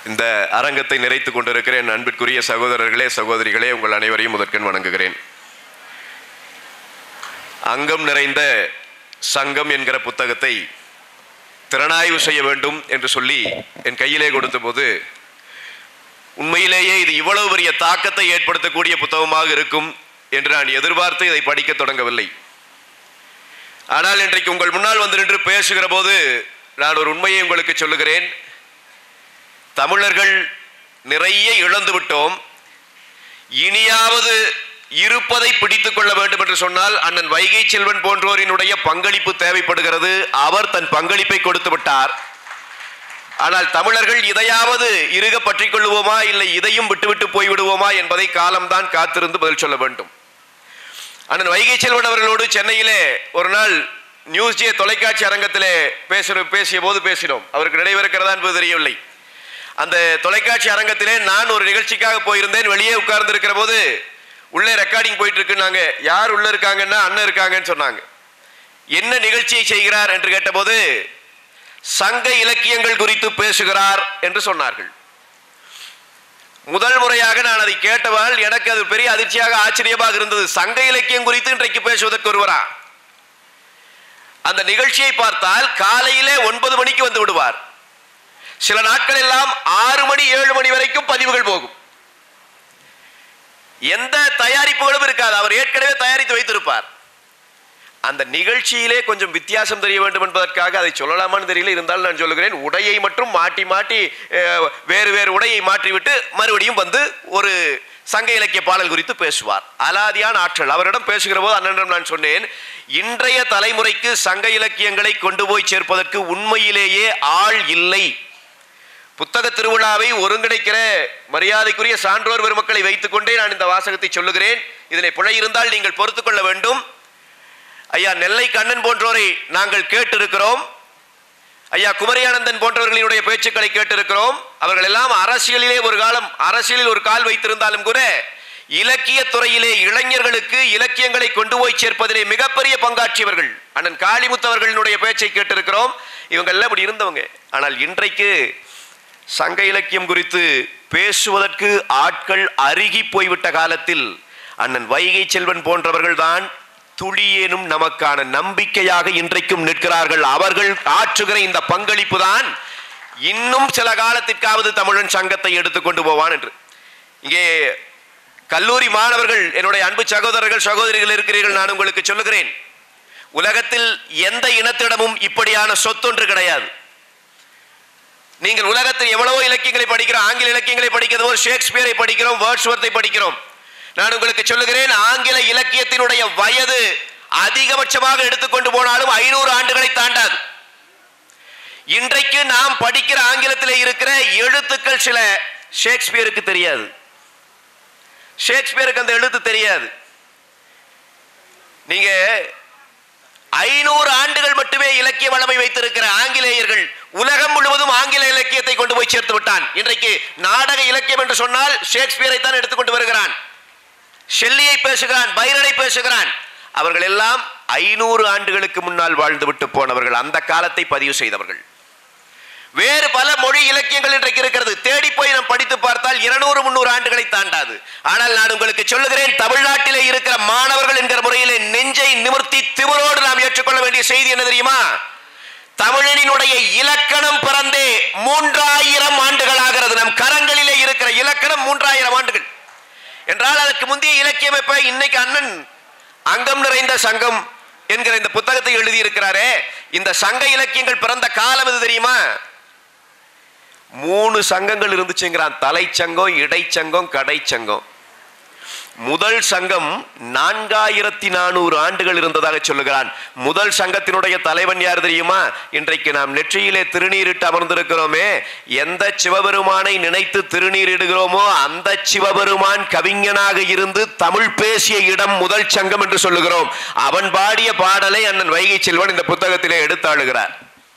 இந்த அரங்கத்தை நிறைத்துக் கொண்டிருக்கிற என் அன்பிற்குரிய சகோதரர்களே, சகோதரிகளே, உங்கள் அனைவரையும் முதற்கண் வணங்குகிறேன். அங்கம் நிறைந்த சங்கம் என்கிற புத்தகத்தை திறனாய்வு செய்ய வேண்டும் என்று சொல்லி என் கையிலே கொடுத்த போது உண்மையிலேயே இது இவ்வளவு பெரிய தாக்கத்தை ஏற்படுத்தக்கூடிய புத்தகமாக இருக்கும் என்று நான் எதிர்பார்த்து இதை படிக்க தொடங்கவில்லை. ஆனால் இன்றைக்கு உங்கள் முன்னால் வந்து நின்று பேசுகிற போது நான் ஒரு உண்மையை உங்களுக்கு சொல்லுகிறேன். தமிழர்கள் நிறைய இழந்து விட்டோம். இனியாவது இருப்பதை பிடித்துக் கொள்ள வேண்டும் என்று சொன்னால் அண்ணன் வைகை செல்வன் போன்றோரினுடைய பங்களிப்பு தேவைப்படுகிறது. அவர் தன் பங்களிப்பை கொடுத்து விட்டார். ஆனால் தமிழர்கள் இதையாவது இறுக பற்றிக் கொள்வோமா, இல்லை இதையும் விட்டுவிட்டு போய்விடுவோமா என்பதை காலம்தான் காத்திருந்து பதில் சொல்ல வேண்டும். அண்ணன் வைகை செல்வன் அவர்களோடு சென்னையிலே ஒரு நாள் நியூஸ் ஜே தொலைக்காட்சி அரங்கத்திலே பேசிய போது பேசினோம். அவருக்கு நினைவிருக்கிறதா என்பது தெரியவில்லை. அந்த தொலைக்காட்சி அரங்கத்திலே நான் ஒரு நிகழ்ச்சிக்காக போயிருந்தேன். வெளியே உட்கார்ந்து இருக்கிற போது உள்ளே ரெக்கார்டிங் போயிட்டு இருக்குன்னாங்க. யார் உள்ள இருக்காங்கன்னா அண்ணன் இருக்காங்கன்னு சொன்னாங்க. என்ன நிகழ்ச்சியை செய்கிறார் என்று கேட்டபோது சங்க இலக்கியங்கள் குறித்து பேசுகிறார் என்று சொன்னார்கள். முதல் முறையாக நான் அதை கேட்டவால் எனக்கு அது பெரிய அதிர்ச்சியாக ஆச்சரியமாக இருந்தது. சங்க இலக்கியம் குறித்து இன்றைக்கு பேசுவதற்கு ஒருவரா? அந்த நிகழ்ச்சியை பார்த்தால் காலையிலே 9 மணிக்கு வந்து விடுவார். சில நாட்கள் எல்லாம் 6 மணி 7 மணி வரைக்கும் பதிவுகள் போகும். எந்த தயாரிப்புகளும் இருக்காது. அவர் ஏற்கனவே தயாரித்து வைத்திருப்பார். அந்த நிகழ்ச்சியிலே கொஞ்சம் வித்தியாசம் தெரிய வேண்டும் என்பதற்காக அதை சொல்லலாமான்னு தெரியல. இருந்தாலும் நான் சொல்லுகிறேன், உடையை மட்டும் மாட்டி மாட்டி வேறு வேறு உடையை மாற்றிவிட்டு மறுபடியும் வந்து ஒரு சங்க இலக்கிய பாடல் குறித்து பேசுவார். அலாதியான ஆற்றல். அவரிடம் பேசுகிற போது அண்ணனிடம் நான் சொன்னேன், இன்றைய தலைமுறைக்கு சங்க இலக்கியங்களை கொண்டு போய் சேர்ப்பதற்கு உண்மையிலேயே ஆள் இல்லை. புத்தக திருவிழாவை ஒருங்கிணைக்கிற மரியாதைக்குரிய சான்றோர் பெருமக்களை வைத்துக் கொண்டே நான் இந்த வாசகத்தை சொல்லுகிறேன். இதில் பிழை இருந்தால் நீங்கள் பொறுத்துக் கொள்ள வேண்டும். ஐயா நெல்லை கண்ணன் போன்றோரை நாங்கள் கேட்டிருக்கிறோம். ஐயா குமரியானந்தன் போன்றவர்களுடைய பேச்சுக்களை கேட்டிருக்கிறோம். அவர்கள் எல்லாம் அரசியலிலே ஒரு காலம் அரசியலில் ஒரு கால் வைத்திருந்தாலும் கூட இலக்கிய துறையிலே இளைஞர்களுக்கு இலக்கியங்களை கொண்டு போய் சேர்ப்பதிலே மிகப்பெரிய பங்காற்றியவர்கள். அண்ணன் காளிமுத்து அவர்களினுடைய பேச்சை கேட்டிருக்கிறோம். இவங்க எல்லாம் இப்படி இருந்தவங்க. ஆனால் இன்றைக்கு சங்க இலக்கியம் குறித்து பேசுவதற்கு ஆட்கள் அருகி போய்விட்ட காலத்தில் அண்ணன் வைகை செல்வன் போன்றவர்கள் தான் துளியேனும் நமக்கான நம்பிக்கையாக இன்றைக்கும் நிற்கிறார்கள். அவர்கள் ஆற்றுகிற இந்த பங்களிப்பு தான் இன்னும் சில காலத்திற்காவது தமிழன் சங்கத்தை எடுத்துக்கொண்டு போவான் என்று. இங்கே கல்லூரி மாணவர்கள், என்னுடைய அன்பு சகோதரர்கள் சகோதரிகள் இருக்கிறீர்கள். நான் உங்களுக்கு சொல்லுகிறேன், உலகத்தில் எந்த இனத்திடமும் இப்படியான சொத்தொன்று கிடையாது. நீங்கள் உலகத்தில் எவ்வளவோ இலக்கியங்களை படிக்கிறோம். ஆங்கில இலக்கியங்களை படிக்கிறதோ ஷேக்ஸ்பியரை படிக்கிறோம், வேர்ட்ஸ்வொர்த்தை படிக்கிறோம். நான் உங்களுக்கு சொல்லுகிறேன், ஆங்கில இலக்கியத்தினுடைய வயது அதிகபட்சமாக எடுத்துக்கொண்டு போனாலும் 500 ஆண்டுகளை தாண்டாது. இன்றைக்கு நாம் படிக்கிற ஆங்கிலத்தில் இருக்கிற எழுத்துக்கள் சில ஷேக்ஸ்பியருக்கு தெரியாது. ஷேக்ஸ்பியருக்கு அந்த எழுத்து தெரியாது. நீங்க 500 ஆண்டுகள் மட்டுமே இலக்கிய வளமை வைத்திருக்கிற ஆங்கிலேயர்கள் உலகம் முழுவதும் ஆங்கில இலக்கியத்தை கொண்டு போய் சேர்த்து விட்டான். இன்றைக்கு நாடக இலக்கியம் என்று சொன்னால் ஷேக்ஸ்பியரை தான் எடுத்துக்கொண்டு வருகிறான். ஷெல்லியை பேசுகிறான், பைரனை பேசுகிறான். அவர்கள் எல்லாம் 500 ஆண்டுகளுக்கு முன்னால் வாழ்ந்து விட்டு போனவர்கள், அந்த காலத்தை பதிவு செய்தவர்கள். வேறு பல மொழி இலக்கியங்கள் இன்றைக்கு இருக்கிறது. தேடி போய் நாம் படித்து பார்த்தால் 200-300 ஆண்டுகளை தாண்டாது. ஆனால் நான் உங்களுக்கு சொல்லுகிறேன், தமிழ்நாட்டிலே இருக்கிற மாணவர்கள் என்கிற முறையிலே நெஞ்சை நிமிர்த்தி திமிரோடு நாம் ஏற்றுக்கொள்ள வேண்டிய செய்தி என்ன தெரியுமா? தமிழனினுடைய இலக்கணம் பிறந்தே 3000 ஆண்டுகள் ஆகிறது. நம் கரங்களிலே இருக்கிற இலக்கணம் 3000 ஆண்டுகள் என்றால் அதற்கு முந்தைய இலக்கியம் எப்ப? இன்னைக்கு அண்ணன் அங்கம் நிறைந்த சங்கம் என்கிற இந்த புத்தகத்தை எழுதியிருக்கிறாரே, இந்த சங்க இலக்கியங்கள் பிறந்த காலம் எது தெரியுமா? 3 சங்கங்கள் இருந்துச்சுங்கிறான். தலைச்சங்கம், இடைச்சங்கம், கடைச்சங்கம். முதல் சங்கம் 4400 ஆண்டுகள் இருந்ததாக சொல்லுகிறான். முதல் சங்கத்தினுடைய தலைவன் யார் தெரியுமா? இன்றைக்கு நாம் நெற்றியிலே திருநீரிட்டு அமர்ந்திருக்கிறோமே, எந்த சிவபெருமானை நினைத்து திருநீரிடுகிறோமோ அந்த சிவபெருமான் கவிஞனாக இருந்து தமிழ் பேசிய இடம் முதல் சங்கம் என்று சொல்லுகிறோம். அவன் பாடிய பாடலை அண்ணன் வைகை செல்வன் இந்த புத்தகத்திலே எடுத்தாளுகிறார்.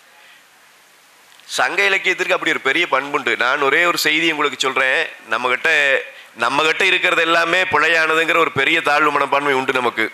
சங்க இலக்கியத்திற்கு அப்படி ஒரு பெரிய பண்புண்டு. நான் ஒரே ஒரு செய்தி உங்களுக்கு சொல்றேன். நம்ம கிட்ட இருக்கிறது எல்லாமே பிழையானதுங்கிற ஒரு பெரிய தாழ்வு மனப்பான்மை உண்டு நமக்கு.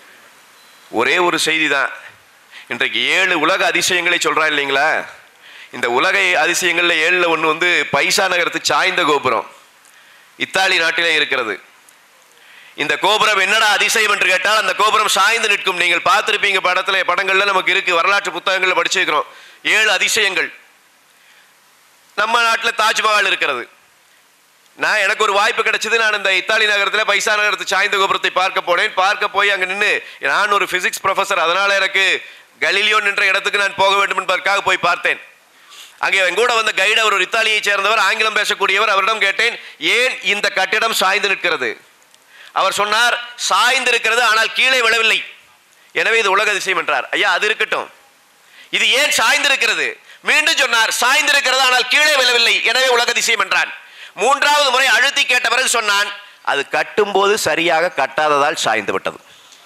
ஒரே ஒரு செய்தி தான். இன்றைக்கு 7 உலக அதிசயங்களை சொல்றான் இல்லைங்களா? இந்த உலக அதிசயங்கள்ல 7ல் 1 வந்து பைசா நகரத்து சாய்ந்த கோபுரம் இத்தாலி நாட்டிலே இருக்கிறது. இந்த கோபுரம் என்னடா அதிசயம் என்று கேட்டால், அந்த கோபுரம் சாய்ந்து நிற்கும். நீங்கள் பார்த்திருப்பீங்க படங்கள்ல நமக்கு இருக்கு, வரலாற்று புத்தகங்கள்ல படிச்சிருக்கிறோம் 7 அதிசயங்கள். நம்ம நாட்டில் தாஜ்மஹால் இருக்கிறது. எனக்கு ஒரு வாய்ப்பு கிடைச்சது. நான் இந்த இத்தாலி நகரத்தில் பைசா நகரத்து சாய்ந்த கோபுரத்தை பார்க்க போனேன். பார்க்க போய் அங்கே நின்று, நான் ஒரு பிசிக்ஸ் ப்ரொஃபஸர், அதனால எனக்கு கலீலியோ என்ற இடத்துக்கு நான் போக வேண்டும் என்பதற்காக போய் பார்த்தேன். அங்கே என் கூட வந்த கைடு அவர் ஒரு இத்தாலியை சேர்ந்தவர், ஆங்கிலம் பேசக்கூடியவர். அவரிடம் கேட்டேன், ஏன் இந்த கட்டிடம் சாய்ந்து நிற்கிறது? அவர் சொன்னார், சாய்ந்து இருக்கிறது, ஆனால் கீழே விழவில்லை, எனவே இது உலக அதிசயம் என்றார். ஐயா, அது இருக்கட்டும், இது ஏன் சாய்ந்து இருக்கிறது? மீண்டும் சொன்னார், சாய்ந்து இருக்கிறது, ஆனால் கீழே விழவில்லை, எனவே உலக அதிசயம் என்றான். 3வது முறை அழுத்தி கேட்ட பிறகு சொன்னான், அது கட்டும்போது சரியாக கட்டாததால் சாய்ந்து விட்டது.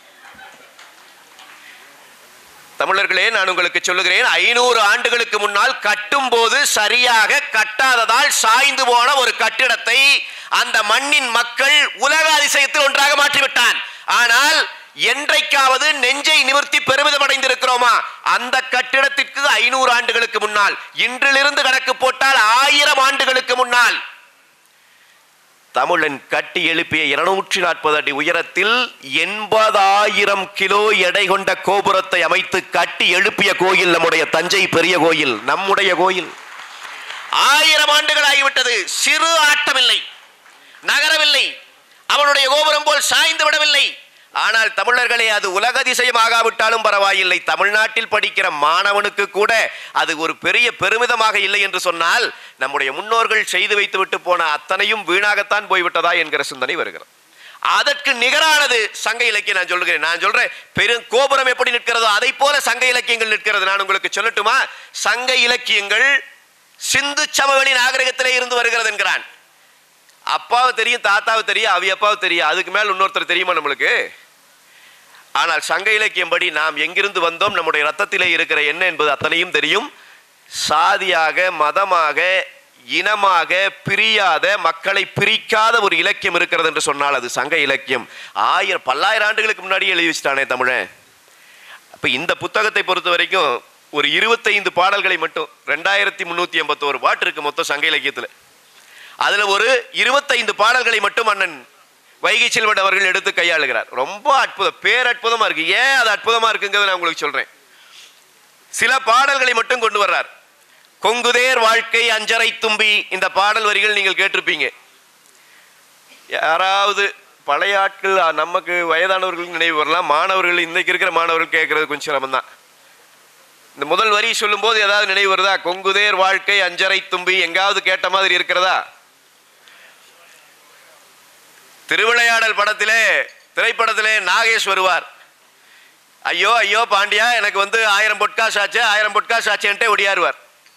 தமிழர்களே, நான் உங்களுக்கு சொல்லுகிறேன், 500 ஆண்டுகளுக்கு முன்னால் கட்டும் போது சரியாக கட்டாததால் சாய்ந்து போன ஒரு கட்டிடத்தை அந்த மண்ணின் மக்கள் உலக அதிசயத்தில் ஒன்றாக மாற்றிவிட்டான். ஆனால் என்றைக்காவது நெஞ்சை நிமிர்த்தி பெருமிதம் அடைந்திருக்கிறோமா? அந்த கட்டிடத்திற்கு 500 ஆண்டுகளுக்கு முன்னால், இன்றிலிருந்து கணக்கு போட்டால் 1000 ஆண்டுகளுக்கு முன்னால் தமிழன் கட்டி எழுப்பிய 240 அடி உயரத்தில் 80,000 கிலோ எடை கொண்ட கோபுரத்தை அமைத்து கட்டி எழுப்பிய கோயில் நம்முடைய தஞ்சை பெரிய கோயில், நம்முடைய கோயில். 1000 ஆண்டுகள் ஆகிவிட்டது. சிறு ஆட்டமில்லை, நகரவில்லை, அவனுடைய கோபுரம் போல் சாய்ந்து விடவில்லை. ஆனால் தமிழர்களே, அது உலக அதிசயமாகாவிட்டாலும் பரவாயில்லை, தமிழ்நாட்டில் படிக்கிற மாணவனுக்கு கூட அது ஒரு பெரிய பெருமிதமாக இல்லை என்று சொன்னால், நம்முடைய முன்னோர்கள் செய்து வைத்து விட்டு போன அத்தனையும் வீணாகத்தான் போய்விட்டதா என்கிற சிந்தனை வருகிறது. அதற்கு நிகரானது சங்க இலக்கியம். நான் சொல்றேன், பெரும் கோபுரம் எப்படி நிற்கிறதோ அதை போல சங்க இலக்கியங்கள் நிற்கிறது. நான் உங்களுக்கு சொல்லட்டுமா? சங்க இலக்கியங்கள் சிந்து சமவெளி நாகரிகத்திலே இருந்து வருகிறது என்கிறான். அப்பாவை தெரியும், தாத்தாவை தெரியும், அவி அப்பாவை தெரியும், அதுக்கு மேல் இன்னொருத்தர் தெரியுமா நம்மளுக்கு? ஆனால் சங்க இலக்கியம் படி நாம் எங்கிருந்து வந்தோம், நம்முடைய ரத்தத்திலே இருக்கிற என்ன என்பது அத்தனையும் தெரியும். சாதியாக, மதமாக, இனமாக பிரியாத, மக்களை பிரிக்காத ஒரு இலக்கியம் இருக்கிறது என்று சொன்னால் அது சங்க இலக்கியம். பல்லாயிரம் ஆண்டுகளுக்கு முன்னாடியே எழுதி வச்சுட்டானே தமிழன். அப்ப இந்த புத்தகத்தை பொறுத்த வரைக்கும் ஒரு 25 பாடல்களை மட்டும், 2381 பாட்டு இருக்கு மொத்தம் சங்க இலக்கியத்தில். அதுல ஒரு 25 பாடல்களை மட்டும் அண்ணன் வைகை செல்வன் அவர்கள் எடுத்து கையாளுகிறார். ரொம்ப அற்புதம், பேரற்புதமா இருக்கு. ஏன் அது அற்புதமா இருக்குங்கிறத நான் உங்களுக்கு சொல்றேன். சில பாடல்களை மட்டும் கொண்டு வர்றார். கொங்குதேர் வாழ்க்கை அஞ்சரை தும்பி, இந்த பாடல் வரிகள் நீங்கள் கேட்டிருப்பீங்க. யாராவது பழைய ஆட்கள், நமக்கு வயதானவர்களுக்கு நினைவு வரலாம், மாணவர்கள், இன்னைக்கு இருக்கிற மாணவர்கள் கேட்கறது கொஞ்சம் சிரமம் தான். இந்த முதல் வரி சொல்லும் போது ஏதாவது நினைவு வருதா? கொங்குதேர் வாழ்க்கை அஞ்சரை தும்பி எங்காவது கேட்ட மாதிரி இருக்கிறதா? திருவிளையாடல் திரைப்படத்திலே நாகேஷ் வருவார். ஐயோ ஐயோ பாண்டியா, எனக்கு 1000 பொட்காசு ஆச்சு, 1000 பொட்காசு ஆச்சுன்ட்டே ஒடியாருவார்.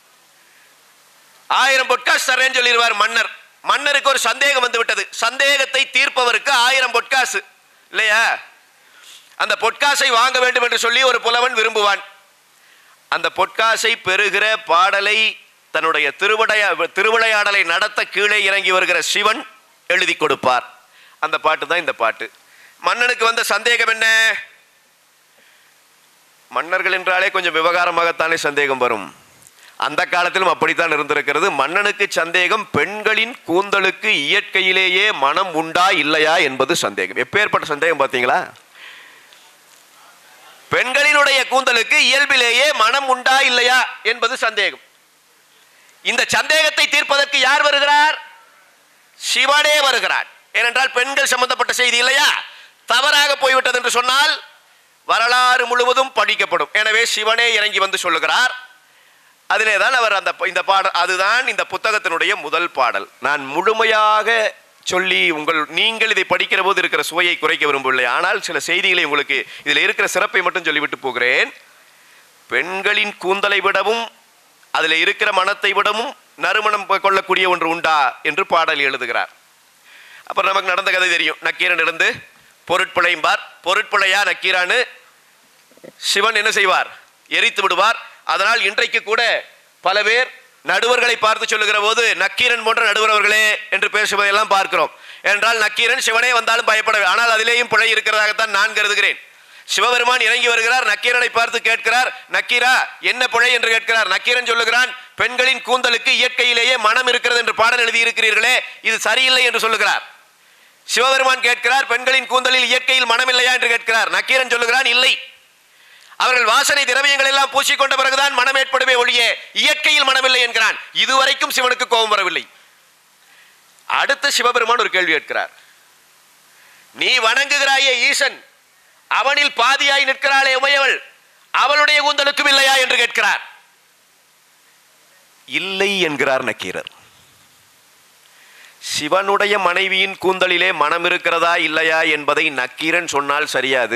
1000 பொட்காசு தரேன்னு சொல்லிடுவார் மன்னர். மன்னருக்கு ஒரு சந்தேகம் வந்து விட்டது. சந்தேகத்தை தீர்ப்பவருக்கு 1000 பொட்காசு இல்லையா? அந்த பொட்காசை வாங்க வேண்டும் என்று சொல்லி ஒரு புலவன் விரும்புவான். அந்த பொட்காசை பெறுகிற பாடலை தன்னுடைய திருவிளையாடலை நடத்த கீழே இறங்கி வருகிற சிவன் எழுதி கொடுப்பார். அந்த பாட்டு தான் இந்த பாட்டு. மன்னனுக்கு வந்த சந்தேகம் என்ன? மன்னர்கள் என்றாலே கொஞ்சம் விவகாரமாகத்தானே சந்தேகம் வரும். அந்த காலத்திலும் அப்படித்தான் இருந்திருக்கிறது. மன்னனுக்கு சந்தேகம், பெண்களின் கூந்தலுக்கு இயற்கையிலேயே மனம் உண்டா இல்லையா என்பது சந்தேகம். எப்பேற்பட்ட சந்தேகம் பார்த்தீங்களா? பெண்களினுடைய கூந்தலுக்கு இயல்பிலேயே மனம் உண்டா இல்லையா என்பது சந்தேகம். இந்த சந்தேகத்தை தீர்ப்பதற்கு யார் வருகிறார்? சிவனே வருகிறார். ஏனென்றால் பெண்கள் சம்பந்தப்பட்ட செய்தி இல்லையா? தவறாக போய்விட்டது என்று சொன்னால் வரலாறு முழுவதும் படிக்கப்படும். எனவே சிவனே இறங்கி வந்து சொல்லுகிறார். அதிலேதான் அவர் இந்த பாடல், அதுதான் இந்த புத்தகத்தினுடைய முதல் பாடல். நான் முழுமையாக சொல்லி நீங்கள் இதை படிக்கிற போது இருக்கிற சுவையை குறைக்க விரும்பவில்லை. ஆனால் சில செய்திகளை உங்களுக்கு இதில் இருக்கிற சிறப்பை மட்டும் சொல்லிவிட்டு போகிறேன். பெண்களின் கூந்தலை விடவும் அதில் இருக்கிற மனத்தை விடவும் நறுமணம் கொள்ளக்கூடிய ஒன்று உண்டா என்று பாடல் எழுதுகிறார். அப்புறம் நமக்கு நடந்த கதை தெரியும். நக்கீரன் இருந்து பொருட்பிழைம்பார். பொருட்பிழையா நக்கீரான்னு சிவன் என்ன செய்வார்? எரித்து விடுவார். அதனால் இன்றைக்கு கூட பல பேர் நடுவர்களை பார்த்து சொல்லுகிற போது நக்கீரன் போன்ற நடுவர் அவர்களே என்று பேசுவதையெல்லாம் பார்க்கிறோம். என்றால் நக்கீரன் சிவனே வந்தாலும் பயப்பட, ஆனால் அதிலேயும் பிழை இருக்கிறதாகத்தான் நான் கருதுகிறேன். சிவபெருமான் இறங்கி வருகிறார், நக்கீரனை பார்த்து கேட்கிறார், நக்கீரா என்ன பிழை என்று கேட்கிறார். நக்கீரன் சொல்லுகிறான், பெண்களின் கூந்தலுக்கு இயற்கையிலேயே மனம் இருக்கிறது என்று பாடல் எழுதி இருக்கிறீர்களே, இது சரியில்லை என்று சொல்லுகிறார். சிவபெருமான் கேட்கிறார், பெண்களின் கூந்தலில் இயற்கையில் மனம் இல்லையா என்று கேட்கிறார். நக்கீரன் சொல்லுகிறான், இல்லை, அவர்கள் வாசனை திரவியங்கள் எல்லாம் பூசிக்கொண்ட பிறகுதான் மனம் ஏற்படுமே ஒழிய இயற்கையில் மனமில்லை என்கிறான். இதுவரைக்கும் சிவனுக்கு கோபம் வரவில்லை. அடுத்த சிவபெருமான் ஒரு கேள்வி கேட்கிறார், நீ வணங்குகிறாயே ஈசன், அவனில் பாதியாய் நிற்கிறாளே உமையவள், அவளுடைய கூந்தலுக்கும் இல்லையா என்று கேட்கிறார். இல்லை என்கிறார் நக்கீரர். சிவனுடைய மனைவியின் கூந்தலிலே மனம் இருக்கிறதா இல்லையா என்பதை நக்கீரன் சொன்னால் சரியாது.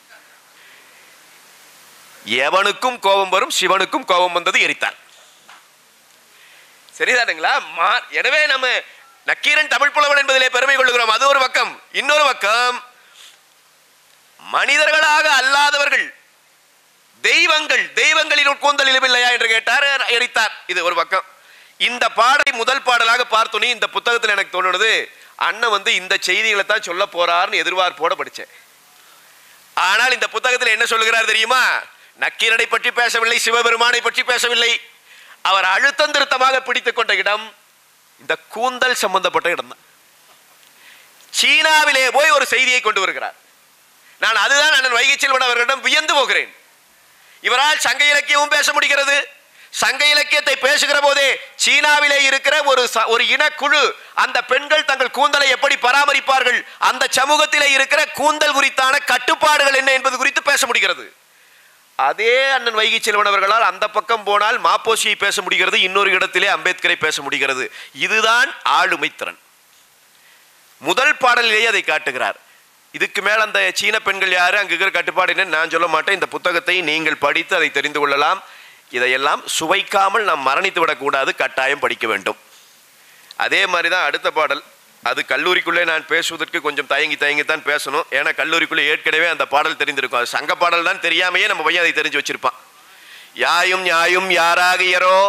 எவனுக்கும் கோபம் வரும், சிவனுக்கும் கோபம் வந்தது எரித்தார். சரிதானுங்களா? எனவே நம்ம நக்கீரன் தமிழ் புலவன் என்பதிலே பெருமை கொள்ளுகிறோம், அது ஒரு பக்கம். இன்னொரு பக்கம், மனிதர்களாக அல்லாதவர்கள் தெய்வங்களின் கூந்தலிலும் இல்லையா என்று கேட்டார், எரித்தார். இது ஒரு பக்கம். இந்த பாடலை முதல் பாடலாக பார்த்தோன்னே இந்த புத்தகத்தில் எனக்கு தோணுது, அண்ணன் இந்த செய்திகளை தான் சொல்ல போறார்னு எதிர்பார்ப்போட படித்தேன். ஆனால் இந்த புத்தகத்தில் என்ன சொல்லுகிறார் தெரியுமா? நக்கீரனை பற்றி பேசவில்லை, சிவபெருமானை பற்றி பேசவில்லை. அவர் அழுத்தம் திருத்தமாக பிடித்துக் கொண்ட இடம் இந்த கூந்தல் சம்பந்தப்பட்ட இடம் தான். சீனாவிலே போய் ஒரு செய்தியை கொண்டு வருகிறார். நான் அதுதான் அண்ணன் வைகை செல்வன் அவர்களிடம் வியந்து போகிறேன். இவரால் சங்க இலக்கியமும் பேச முடிகிறது. சங்க இலக்கியத்தை பேசுகிற போதே சீனாவிலே இருக்கிற ஒரு இனக்குழு, அந்த பெண்கள் தங்கள் கூந்தலை எப்படி பராமரிப்பார்கள், அந்த சமூகத்திலே இருக்கிற கூந்தல் குறித்தான கட்டுப்பாடுகள் என்ன என்பது குறித்து பேச முடிகிறது. அதே அண்ணன் வைகை செல்வன் அவர்களால் அந்த பக்கம் போனால் மாப்போசியை பேச முடிகிறது, இன்னொரு இடத்திலே அம்பேத்கரை பேச முடிகிறது. இதுதான் ஆளுமை திறன். முதல் பாடலிலேயே அதை காட்டுகிறார். இதுக்கு மேல் அந்த சீன பெண்கள் யாரு, அங்கு இருக்கிற கட்டுப்பாடு என்ன நான் சொல்ல மாட்டேன். இந்த புத்தகத்தை நீங்கள் படித்து அதை தெரிந்து கொள்ளலாம். இதையெல்லாம் சுவைக்காமல் நாம் மரணித்து விடக்கூடாது, கட்டாயம் படிக்க வேண்டும். அதே மாதிரி தான் அடுத்த பாடல். அது கல்லூரிக்குள்ளே நான் பேசுவதற்கு கொஞ்சம் தயங்கித்தான் பேசணும். ஏன்னா கல்லூரிக்குள்ளே ஏற்கனவே அந்த பாடல் தெரிந்திருக்கும். அது சங்க பாடல் தான், தெரியாமையே நம்ம பையன் அதை தெரிஞ்சு வச்சிருப்பான். யாயும் யாயும் யாராகியரோ,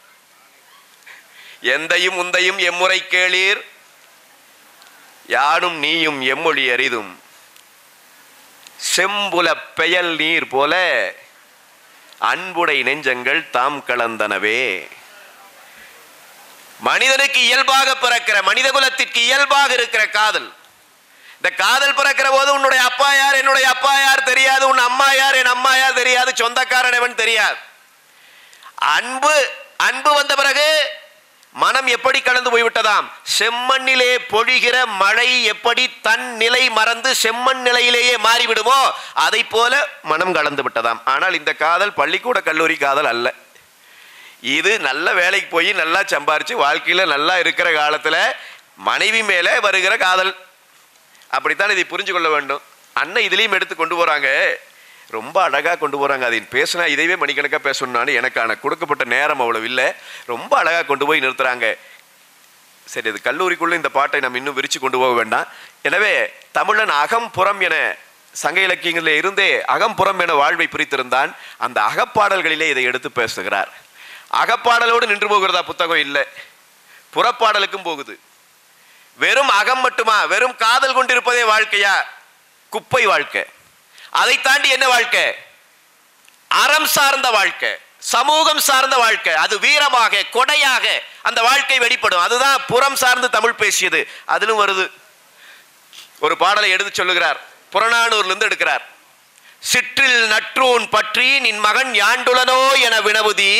எந்தையும் உந்தையும் எம்முறை கேளீர், யானும் நீயும் எம்மொழி அறிதும், செம்புல பெயல் நீர் போல அன்புடை நெஞ்சங்கள் தாம் கலந்தனவே. மனிதனுக்கு இயல்பாக பிறக்கிற, மனித குலத்திற்கு இயல்பாக இருக்கிற காதல். இந்த காதல் பிறக்கிற போது உன்னுடைய அப்பா யார், என்னுடைய அப்பா யார் தெரியாது, உன் அம்மா யார், என் அம்மா யார் தெரியாது, சொந்தக்காரன் எவன் தெரியாது. அன்பு வந்த பிறகு மனம் எப்படி கலந்து போய்விட்டதாம். செம்மண்ணிலே பொழிகிற மழை எப்படி தன் நிலை மறந்து செம்மண் நிலையிலேயே மாறிவிடுமோ அதை போல மனம் கலந்து விட்டதாம். ஆனால் இந்த காதல் பள்ளிக்கூட கல்லூரி காதல் அல்ல. இது நல்ல வேலைக்கு போய் நல்லா சம்பாரிச்சு வாழ்க்கையில் நல்லா இருக்கிற காலத்தில் மனைவி மேலே வருகிற காதல். அப்படித்தான் இதை புரிஞ்சு கொள்ள வேண்டும். அண்ணன் இதுலேயும் எடுத்து கொண்டு போகிறாங்க, ரொம்ப அழகாக கொண்டு போகிறாங்க. அதை பேசினா இதைவே மணிக்கணக்காக பேசணும்னாலும் எனக்கான கொடுக்கப்பட்ட நேரம் அவ்வளவு இல்லை. ரொம்ப அழகாக கொண்டு போய் நிறுத்துகிறாங்க. சரி, அது கல்லூரிக்குள்ளே இந்த பாட்டை நம்ம இன்னும் விரித்து கொண்டு போக வேண்டாம். எனவே தமிழன் அகம்புறம் என சங்க இலக்கியங்களில் இருந்தே அகம்புறம் என வாழ்வை பிரித்திருந்தான். அந்த அகப்பாடல்களிலே இதை எடுத்து பேசுகிறார். அகப்பாடலோடு நின்று போகிறதா புத்தகம்? இல்லை, புறப்பாடலுக்கும் போகுது. வெறும் அகம் மட்டுமா, வெறும் காதல் கொண்டிருப்பதே வாழ்க்கையா? குப்பை வாழ்க்கை. அதை தாண்டி என்ன வாழ்க்கை? அறம் சார்ந்த வாழ்க்கை, சமூகம் சார்ந்த வாழ்க்கை. அது வீரமாக கொடையாக அந்த வாழ்க்கை வெளிப்படும். அதுதான் புறம் சார்ந்து தமிழ் பேசியது. அதிலும் வருது. ஒரு பாடலை எடுத்து சொல்லுகிறார், புறநானூர்லேருந்து எடுக்கிறார். சிற்றில் நற்றூன் பற்றி நின் மகன் யாண்டுளனோ என வினவுதி,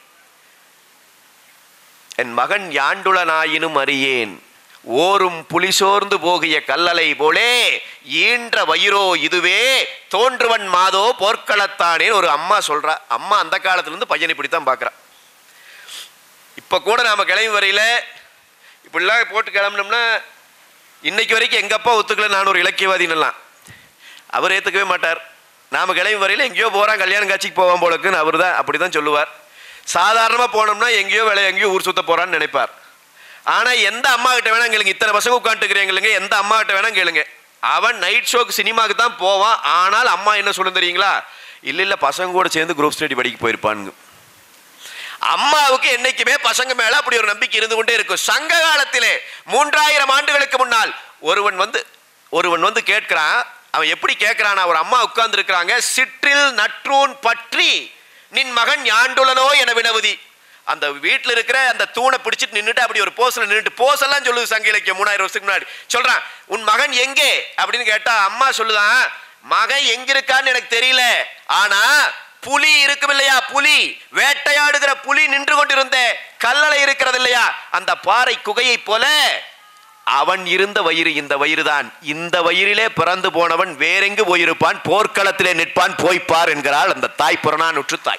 என் மகன் யாண்டுளனாயினும் அறியேன், ஓரும் புலி சோர்ந்து போகிய கல்லலை போலே ஈன்ற வயிறோ இதுவே தோன்றுவன் மாதோ போர்க்களத்தானே. ஒரு அம்மா சொல்றா. அம்மா அந்த காலத்திலிருந்து பையனை இப்படித்தான் பார்க்குறா. இப்போ கூட நாம் கிளம்பி வரையில இப்படிலாம் போட்டு கிளம்பினோம்னா, இன்னைக்கு வரைக்கும் எங்கள் அப்பா ஒத்துக்கல நான் ஒரு இலக்கியவாதினெல்லாம். அவர் ஏற்றுக்கவே மாட்டார். நாம் கிளம்பி வரையில எங்கேயோ போகிறான், கல்யாணம் காட்சிக்கு போவான் போலக்குன்னு அவர் தான் அப்படி தான் சொல்லுவார். சாதாரணமாக போனோம்னா எங்கேயோ எங்கேயோ ஊர் சுத்த போகிறான்னு நினைப்பார். ஆனால் எந்த அம்மா கிட்ட வேணா கேளுங்க, இத்தனை பசங்க உட்காந்துக்கிறீங்களுங்க, எந்த அம்மா கிட்ட வேணா கேளுங்க, அவன் நைட் ஷோக்கு சினிமாவுக்கு தான் போவான். ஆனால் அம்மா என்ன சொல்ல தெரியுங்களா? இல்லை பசங்க கூட சேர்ந்து குரூப் ஸ்டடி படிக்க போயிருப்பானுங்க. அம்மாவுக்கு என்னைக்குமே பசங்க மேல அப்படி ஒரு நம்பிக்கை இருந்து கொண்டே இருக்கும். சங்க காலத்திலே 3000 ஆண்டுகளுக்கு முன்னால் ஒருவன் வந்து கேட்கிறான், அவன் எப்படி கேட்கிறான்? ஒரு அம்மா உட்கார்ந்து இருக்கிறாங்க. சிற்றில் நற்றூன் பற்றி நின் மகன் யாண்டுலனோ என வினவுதி. அந்த வீட்டில் இருக்கிற அந்த தூணை பிடிச்சிட்டு நின்றுட்டு அப்படி ஒரு போஸ்ல நின்றுட்டு, போஸ் எல்லாம் சொல்லுது சங்க இலக்கியம் 3000 வருஷத்துக்கு முன்னாடி. சொல்றான், உன் மகன் எங்கே அப்படின்னு கேட்டா அம்மா சொல்லுதான், மகன் எங்க இருக்கான்னு எனக்கு தெரியல, ஆனா புலி இருக்கும் இல்லையா, புலி வேட்டையாடுகிற புலி நின்று கொண்டிருந்த கல்லறை இருக்கிறது இல்லையா, அந்த பாறை குகையை போல அவன் இருந்த வயிறு இந்த வயிறு தான். இந்த வயிறிலே பிறந்து போனவன் வேறெங்கு போயிருப்பான், போர்க்களத்திலே நிற்பான், போய்ப்பார் என்கிறாள் அந்த தாய், புறநானூற்று தாய்.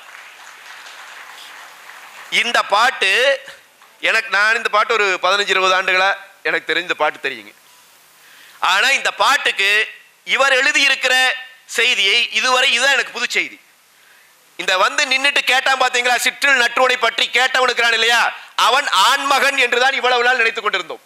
இந்த பாட்டு எனக்கு, நான் இந்த பாட்டு ஒரு 15-20 ஆண்டுகளா எனக்கு தெரிஞ்ச பாட்டு தெரியுங்க. ஆனா இந்த பாட்டுக்கு இவர் எழுதியிருக்கிற செய்தியை இதுவரை, இதுதான் எனக்கு புது செய்தி. இந்த வந்து நின்றுட்டு கேட்டான் பாத்தீங்களா, சிற்றில் நற்றூனை பற்றி கேட்டவனுக்கிறான் இல்லையா, அவன் ஆண்மகன் என்றுதான் இவ்வளவு நாள் நினைத்துக் கொண்டிருந்தோம்.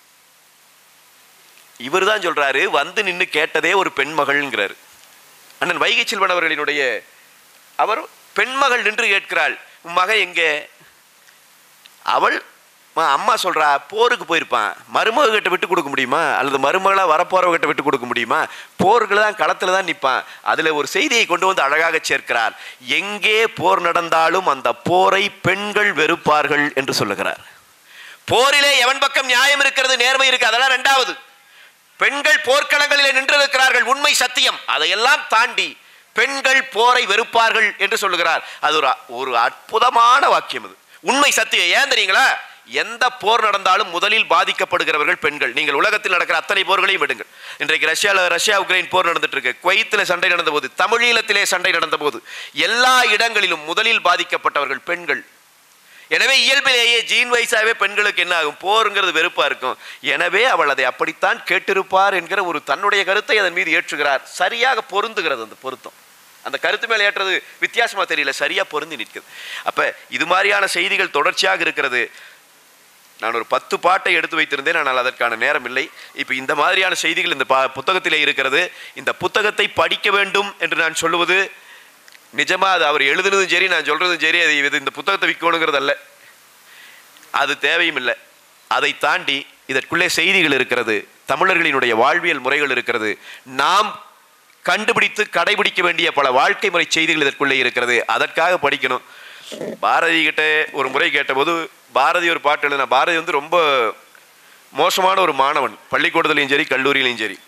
இவர் தான் சொல்றாரு, வந்து நின்று கேட்டதே ஒரு பெண்மகள்ங்கிறாரு. அண்ணன் வைகை செல்வன் அவர்களினுடைய, அவர் பெண்மகள் நின்று கேட்கிறாள், உன் மகன் எங்கே? அவள் அம்மா சொல்றா, போருக்கு போயிருப்பான், மருமக கிட்ட விட்டு கொடுக்க முடியுமா, அல்லது மருமகளா வரப்போறவ கிட்ட விட்டு கொடுக்க முடியுமா, போர்கள் தான் களத்துல தான் நிற்பான். அதுல ஒரு செய்தியை கொண்டு வந்து அழகாக சேர்க்கிறார். எங்கே போர் நடந்தாலும் அந்த போரை பெண்கள் வெறுப்பார்கள் என்று சொல்லுகிறார். போரிலே எவன் பக்கம் நியாயம் இருக்கிறது, நேர்மை இருக்கு, அதெல்லாம் இரண்டாவது. பெண்கள் போர்க்களங்களிலே நின்றிருக்கிறார்கள், உண்மை சத்தியம், அதையெல்லாம் தாண்டி பெண்கள் போரை வெறுப்பார்கள் என்று சொல்லுகிறார். அது ஒரு அற்புதமான வாக்கியம். அது உண்மை சத்தியம். ஏன் தெரியுங்களா, எந்த போர் நடந்தாலும் முதலில் பாதிக்கப்படுகிறவர்கள் பெண்கள். நீங்கள் உலகத்தில் நடக்கிற அத்தனை போர்களையும் விடுங்கள். இன்றைக்கு ரஷ்யா உக்ரைன் போர் நடந்துட்டு இருக்கு, குவைத்தில் சண்டை நடந்த போது, தமிழீழத்திலே சண்டை நடந்த போது, எல்லா இடங்களிலும் முதலில் பாதிக்கப்பட்டவர்கள் பெண்கள். எனவே இயல்பிலேயே ஜீன் வைஸாவே பெண்களுக்கு என்ன ஆகும், போருங்கிறது வெறுப்பா இருக்கும். எனவே அவள் அதை அப்படித்தான் கேட்டிருப்பார் என்கிற ஒரு தன்னுடைய கருத்தை அதன் மீது ஏற்றுகிறார். சரியாக பொருந்துகிறது அந்த பொருத்தம். அந்த கருத்து மேலே ஏற்றது வித்தியாசமா தெரியல, சரியா பொருந்தி நிற்குது. அப்ப இது மாதிரியான செய்திகள் தொடர்ச்சியாக இருக்கிறது. நான் ஒரு 10 பாட்டை எடுத்து வைத்திருந்தேன், ஆனால் அதற்கான நேரம் இல்லை. இப்போ இந்த மாதிரியான செய்திகள் இந்த புத்தகத்திலே இருக்கிறது. இந்த புத்தகத்தை படிக்க வேண்டும் என்று நான் சொல்லுவது நிஜமா, அது அவர் எழுதுனதும் சரி, நான் சொல்றதும் சரி, அது இந்த புத்தகத்தை விற்கணுங்கிறது அல்ல, அது தேவையும் இல்லை. அதை தாண்டி இதற்குள்ளே செய்திகள் இருக்கிறது, தமிழர்களினுடைய வாழ்வியல் முறைகள் இருக்கிறது, நாம் கண்டுபிடித்து கடைபிடிக்க வேண்டிய பல வாழ்க்கை முறை செய்திகள் இதற்குள்ளே இருக்கிறது. அதற்காக படிக்கணும். பாரதி கிட்ட ஒரு முறை கேட்டபோது, பாரதி ஒரு பாட்டு எழுதின, பாரதி வந்து ரொம்ப மோசமான ஒரு மாணவன், பள்ளிக்கூடத்துலையும் சரி கல்லூரியிலையும் சரி.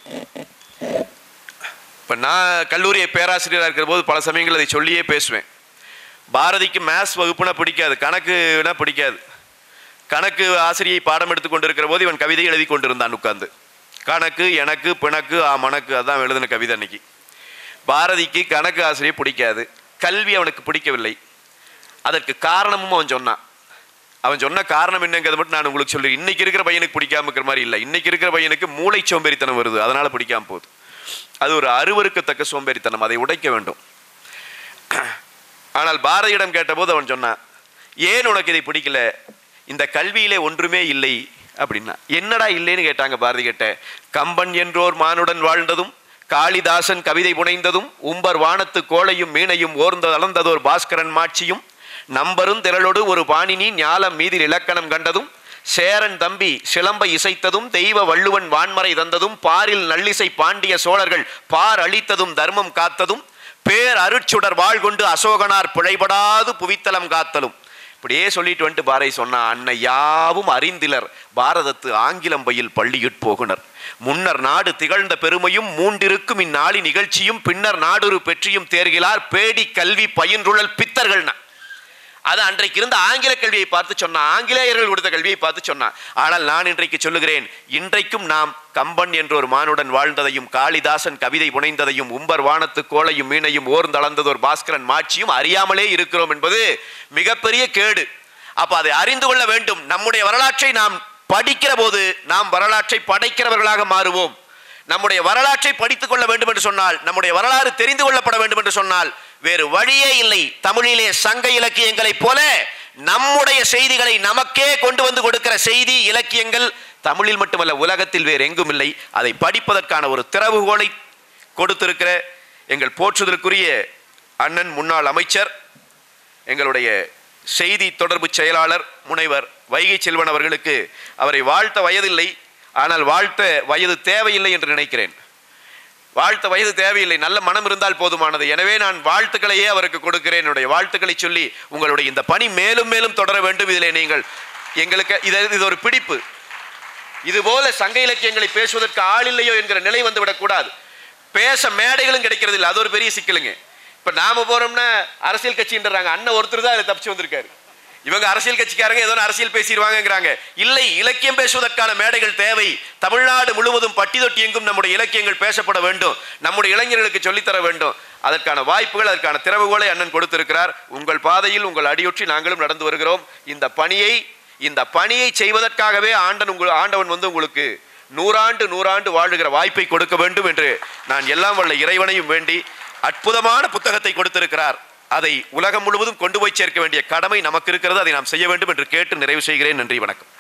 இப்போ நான் கல்லூரி பேராசிரியராக இருக்கிற போது பல சமயங்கள் அதை சொல்லியே பேசுவேன். பாரதிக்கு மேத்ஸ் வகுப்புனா பிடிக்காது, கணக்குனா பிடிக்காது. கணக்கு ஆசிரியை பாடம் எடுத்து கொண்டு இருக்கிற போது இவன் கவிதை எழுதி கொண்டிருந்தான் உட்கார்ந்து. கணக்கு எனக்கு பிணக்கு மணக்கு, அதான் எழுதின கவிதை அன்னைக்கு. பாரதிக்கு கணக்கு ஆசிரியை பிடிக்காது, கல்வி அவனுக்கு பிடிக்கவில்லை. அதற்கு காரணமும் அவன் சொன்னான். அவன் சொன்ன காரணம் என்னங்கிறத மட்டும் நான் உங்களுக்கு சொல்றேன். இன்னைக்கு இருக்கிற பையனுக்கு பிடிக்காம இருக்கிற மாதிரி இல்லை, இன்னைக்கு இருக்கிற பையனுக்கு மூளை சோம்பேறித்தனம் வருது, அதனால பிடிக்காம போகுது. அது ஒரு அருவருக்கத்தக்க சோம்பேறித்தனம், அதை உடைக்க வேண்டும். ஆனால் பாரதியிடம் கேட்டபோது அவன் சொன்னான், ஏன் உனக்கு இதை பிடிக்கல, இந்த கல்வியிலே ஒன்றுமே இல்லை அப்படின்னா. என்னடா இல்லைன்னு கேட்டாங்க பாரதி கிட்ட. கம்பன் என்றோர் மானுடன் வாழ்ந்ததும், காளிதாசன் கவிதை புனைந்ததும், உம்பர் வானத்து கோளையும் மீனையும் ஓர்ந்து அளந்ததோர் பாஸ்கரன் மாட்சியும், நம்பரும் திரளோடு ஒரு பாணினி ஞாலம் மீதில் இலக்கணம் கண்டதும், சேரன் தம்பி சிலம்பை இசைத்ததும், தெய்வ வள்ளுவன் வான்மறை தந்ததும், பாரில் நல்லிசை பாண்டிய சோழர்கள் பார் அளித்ததும், தர்மம் காத்ததும், பேர் அருட்சுடர் வாழ் கொண்டு அசோகனார் பிழைபடாது புவித்தலம் காத்தலும். இப்படியே சொல்லிட்டு வந்துட்டு பாரதி சொன்னா, அன்னை யாவும் அறிந்திலர் பாரதத்து ஆங்கிலம் பயில் பள்ளியுட் போகுனர், முன்னர் நாடு திகழ்ந்த பெருமையும் மூண்டிருக்கும் இந்நாளி நிகழ்ச்சியும், பின்னர் நாடுரு பெற்றியும் தேர்கிறார் பேடி கல்வி பயின்றுழல் பித்தர்கள்னா. அது அன்றைக்கு இருந்த ஆங்கில கல்வியை பார்த்து சொன்னா, ஆங்கிலேயர்கள் கொடுத்த கல்வியை பார்த்து சொன்னா. ஆனால் நான் இன்றைக்கு சொல்லுகிறேன், இன்றைக்கும் நாம் கம்பன் என்ற ஒரு மானுடன் வாழ்ந்ததையும், காளிதாசன் கவிதை புனைந்ததையும், உம்பர் வானத்து கோளையும் மீனையும் ஓர்ந்தளந்தது ஒரு பாஸ்கரன் மாட்சியும் அறியாமலே இருக்கிறோம் என்பது மிகப்பெரிய கேடு. அப்ப அதை அறிந்து கொள்ள வேண்டும். நம்முடைய வரலாற்றை நாம் படிக்கிற போது நாம் வரலாற்றை படைக்கிறவர்களாக மாறுவோம். நம்முடைய வரலாற்றை படித்துக் கொள்ள வேண்டும் என்று சொன்னால், நம்முடைய வரலாறு தெரிந்து கொள்ளப்பட வேண்டும் என்று சொன்னால் வேறு வழியே இல்லை. தமிழிலே சங்க இலக்கியங்களை போல நம்முடைய செய்திகளை நமக்கே கொண்டு வந்து கொடுக்கிற செய்தி இலக்கியங்கள் தமிழில் மட்டுமல்ல, உலகத்தில் வேறு எங்கும் இல்லை. அதை படிப்பதற்கான ஒரு திறவுகோலை கொடுத்திருக்கிற எங்கள் போற்றுதலுக்குரிய அண்ணன் முன்னாள் அமைச்சர், எங்களுடைய செய்தி தொடர்பு செயலாளர் முனைவர் வைகை செல்வன் அவர்களுக்கு அவரை வாழ்த்த வயதில்லை, ஆனால் வாழ்த்த வயது தேவையில்லை என்று நினைக்கிறேன். வாழ்த்த வயது தேவையில்லை, நல்ல மனம் இருந்தால் போதுமானது. எனவே நான் வாழ்த்துக்களையே அவருக்கு கொடுக்கிறேன். என்னுடைய வாழ்த்துக்களை சொல்லி உங்களுடைய இந்த பணி மேலும் மேலும் தொடர வேண்டும். இதிலே நீங்கள் எங்களுக்கு இது ஒரு பிடிப்பு. இதுபோல சங்க இலக்கியங்களை பேசுவதற்கு ஆள் இல்லையோ என்கிற நிலை வந்து விடக்கூடாது. பேச மேடைகளும் கிடைக்கிறது இல்லை, அது ஒரு பெரிய சிக்கலுங்க. இப்ப நாம போறோம்னா அரசியல் கட்சின்றாங்க, அண்ணன் ஒருத்தர் தான் அதில் தப்பிச்சு வந்திருக்காரு. இவங்க அரசியல் கட்சிக்காரங்க ஏதோ அரசியல் பேசிடுவாங்கிறாங்க. இல்லை, இலக்கியம் பேசுவதற்கான மேடைகள் தேவை. தமிழ்நாடு முழுவதும் பட்டி தொட்டி எங்கும் நம்முடைய இலக்கியங்கள் பேசப்பட வேண்டும், நம்முடைய இளைஞர்களுக்கு சொல்லித்தர வேண்டும். அதற்கான வாய்ப்புகள், அதற்கான திறவுகோலை அண்ணன் கொடுத்திருக்கிறார். உங்கள் பாதையில் உங்கள் அடியொற்றி நாங்களும் நடந்து வருகிறோம். இந்த பணியை செய்வதற்காகவே ஆண்டவன் வந்து உங்களுக்கு 100 ஆண்டு வாழுகிற வாய்ப்பை கொடுக்க வேண்டும் என்று நான் எல்லாம் வல்ல இறைவனையும் வேண்டி, அற்புதமான புத்தகத்தை கொடுத்திருக்கிறார். அதை உலகம் முழுவதும் கொண்டு போய் சேர்க்க வேண்டிய கடமை நமக்கு இருக்கிறது. அதை நாம் செய்ய வேண்டும் என்று கேட்டு நிறைவு செய்கிறேன். நன்றி, வணக்கம்.